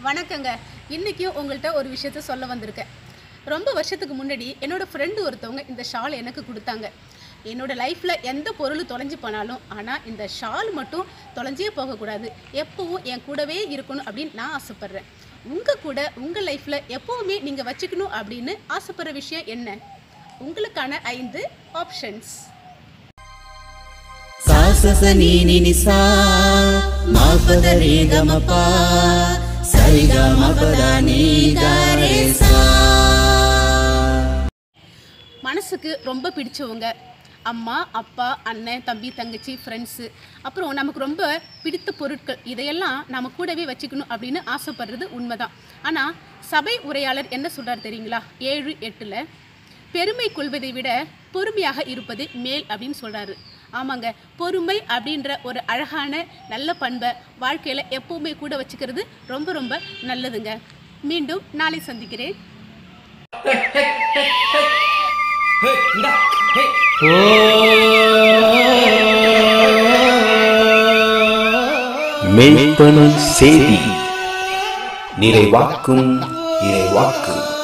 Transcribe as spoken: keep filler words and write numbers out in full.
வணக்கங்க. இன்னைக்கும் உங்கள்கிட்ட ஒரு விஷயத்த சொல்ல வந்திருக்கேன். ரொம்ப வருஷத்துக்கு முன்னாடி என்னோட ஃப்ரெண்டு ஒருத்தவங்க இந்த ஷால் எனக்கு கொடுத்தாங்க. என்னோட லைஃப்பில் எந்த பொருள் தொலைஞ்சு போனாலும் ஆனால் இந்த ஷால் மட்டும் தொலைஞ்சே போகக்கூடாது, எப்பவும் என் கூடவே இருக்கணும் அப்படின்னு நான் ஆசைப்பட்றேன். உங்கள் கூட உங்கள் லைஃப்பில் எப்போவுமே நீங்கள் வச்சுக்கணும் அப்படின்னு ஆசைப்படுற விஷயம் என்ன? உங்களுக்கான ஐந்து ஆப்ஷன்ஸ். மனசுக்கு ரொம்ப பிடிச்சவங்க, அம்மா, அப்பா, அண்ணன், தம்பி, தங்கச்சி, ஃப்ரெண்ட்ஸு, அப்புறம் நமக்கு ரொம்ப பிடித்த பொருட்கள், இதையெல்லாம் நம்ம கூடவே வச்சுக்கணும் அப்படின்னு ஆசைப்படுறது உண்மைதான். ஆனால் சபை உரையாளர் என்ன சொல்கிறார் தெரியுங்களா? ஏழு எட்டில் பெருமை கொள்வதை விட பொறுமையாக இருப்பது மேல் அப்படின்னு சொல்கிறாரு. ஆமாங்க, பொறுமை அப்படின்ற ஒரு அழகான நல்ல பண்பை வாழ்க்கையில் எப்போவுமே கூட வச்சுக்கிறது ரொம்ப ரொம்ப நல்லதுங்க. மீண்டும் நாளை சந்திக்கிறேன். மெய்ப்பனும் செய்தி நிறைவாக்கும் இறைவாக்கு.